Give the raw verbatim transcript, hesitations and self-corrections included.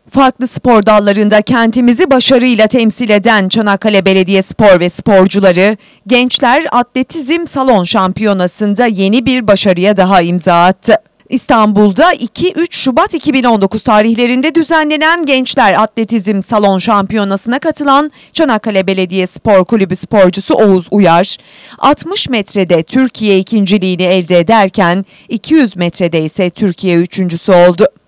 Farklı spor dallarında kentimizi başarıyla temsil eden Çanakkale Belediyespor ve sporcuları, Gençler Atletizm Salon Şampiyonası'nda yeni bir başarıya daha imza attı. İstanbul'da iki üç Şubat iki bin on dokuz tarihlerinde düzenlenen Gençler Atletizm Salon Şampiyonası'na katılan Çanakkale Belediyespor Kulübü sporcusu Oğuz Uyar, altmış metrede Türkiye ikinciliğini elde ederken iki yüz metrede ise Türkiye üçüncüsü oldu.